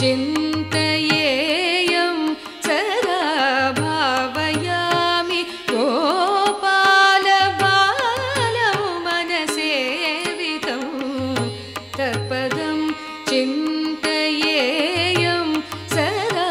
चिन्तयेयं सदा भावयामि गोपालबालं मनसेवितं तत्पदं चिन्तयेयं सदा।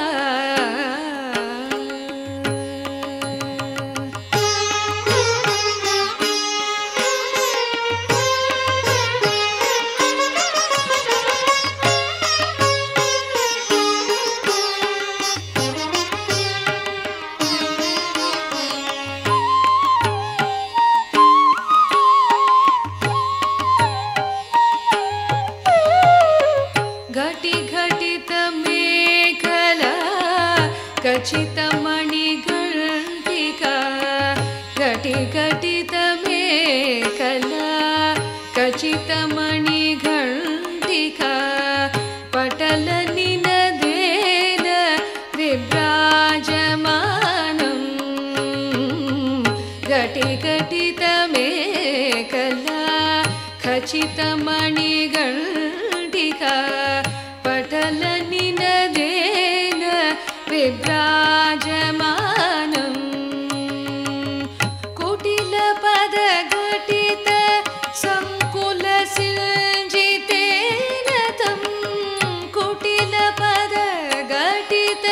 घटिघटितमेखला खचितमणिघण्टिका घटिघटितमेखला खचितमणिघण्टिका पटलनिनदेन विभ्राजमानं घटिघटितमेखला खचितमणिघण्टिका पटलनिनदेन विभ्राजमानं कुटिलपदघटित संकुलसिञ्जितेन तं कुटिलपदघटित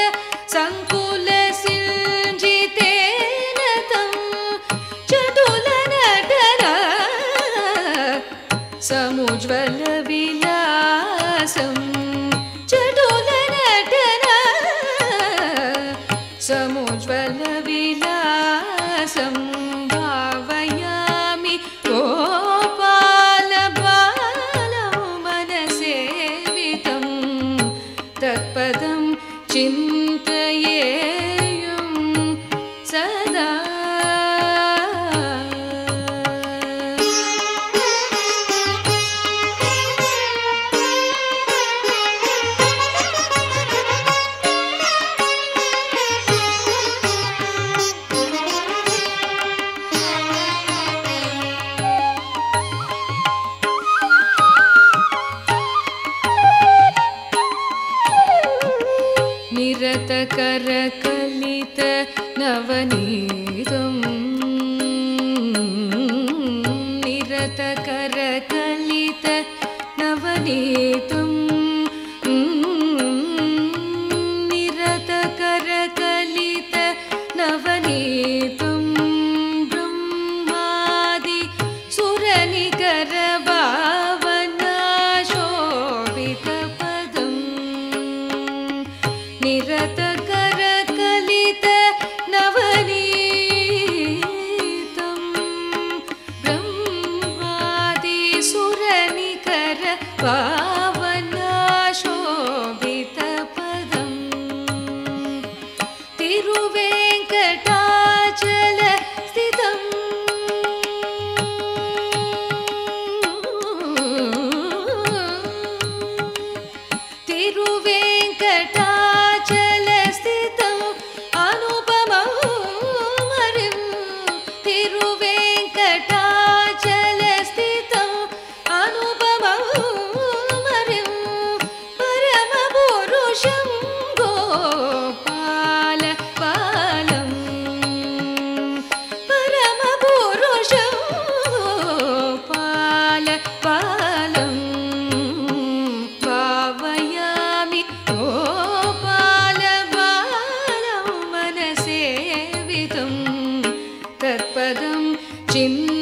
संकुलसिञ्जितेन तं चटुलनटना समुज्ज्वलविलासं चटुलनटना समुज्ज्वलविलासं भावयामि गोपालबालं मनसेवितं तत्पदं चिन्तयेयं सदा। निरतकरकलित नवनीतं निरतकरकलित नवनीतं निरतकरकलित नवनीतं ब्रह्मादि सुरनिकरभावनाशोभितपदं निरतकरकलित नवनीतं ब्रह्मादि सुरनिकरभावनाशोभितपदं तिरुवेङ्कटाचलस्थितं तिरुवेङ्कटाचलस्थितं अनुपमं हरिं तिरुवेङ्कटाचलस्थितं अनुपमं हरिं परमपुरुषं गोपालबालं परमपुरुषं गोपालबालं भावयामि गोपालबालं मनसेवितं तत्पदं चिन्तयेयं